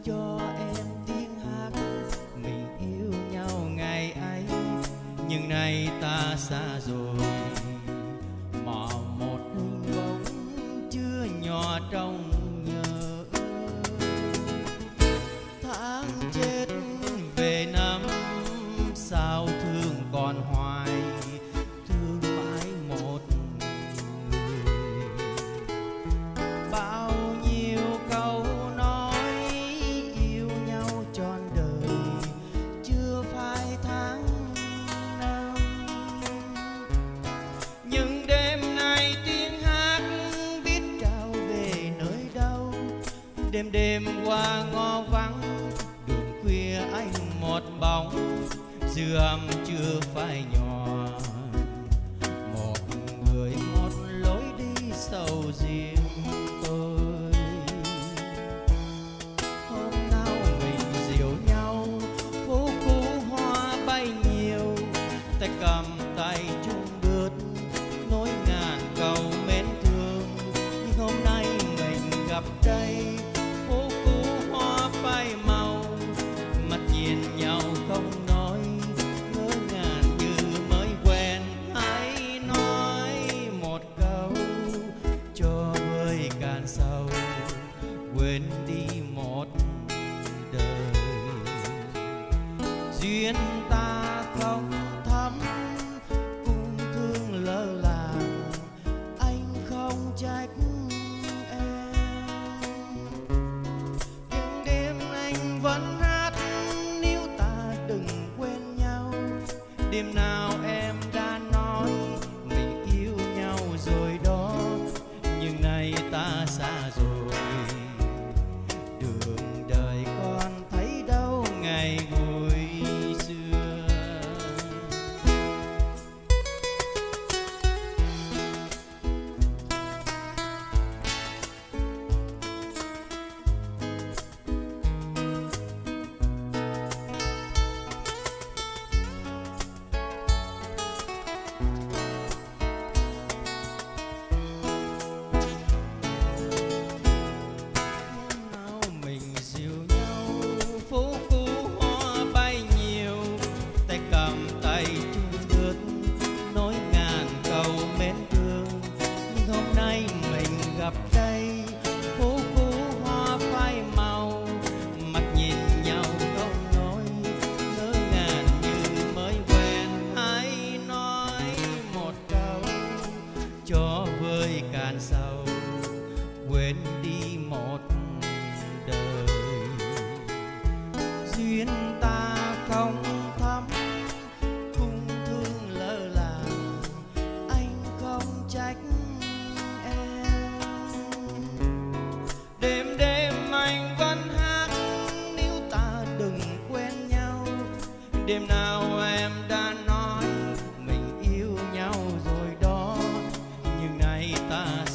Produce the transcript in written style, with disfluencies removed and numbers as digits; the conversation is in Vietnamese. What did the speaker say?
cho em tiếng hát mình yêu nhau ngày ấy. Nhưng nay ta xa rồi, mà một hình bóng chưa nhỏ trong nhớ. Tháng chết về năm sao thương còn hoài, thương mãi một người. Bao nhiêu câu nói yêu nhau trọn đời, chưa phai tháng năm. Nhưng đêm nay tiếng hát biết trao về nơi đâu, đêm đêm qua ngõ vắng đường khuya anh một bóng, dư âm chưa phai nhòa. Một người một lối đi sầu riêng tôi. Hôm nào mình dìu nhau phố cũ hoa bay nhiều, tay cầm tay chung bước nối ngàn câu mến thương. Nhưng hôm nay mình gặp đây, phố cũ hoa phai màu, mắt nhìn nhau không nói, ngỡ ngàng như mới quen. Hãy nói một câu cho vơi cạn sầu, quên đi một đời. Duyên ta không thắm, cùng thương lỡ làng, anh không trách em. Nhưng đêm anh vẫn hát níu ta đừng quên nhau. Đêm nào em đã nói mình yêu nhau rồi đó, nhưng nay ta xa rồi, đường đời con thấy đâu ngày vui xưa. Nào mình dìu nhau phố cũ hoa bay nhiều, tay cầm tay chung bước nói ngàn câu mến thương. Nhưng hôm nay mình gặp đây, phố cũ hoa phai màu, mắt nhìn nhau không nói, ngỡ ngàng như mới quen. Hãy nói một câu cho vơi cạn sầu, quên đi một đời. Duyên ta không thắm, cùng thương lỡ làng, anh không trách em. Đêm đêm anh vẫn hát níu ta đừng quên nhau. Đêm nào em đã nói mình yêu nhau rồi đó, nhưng nay ta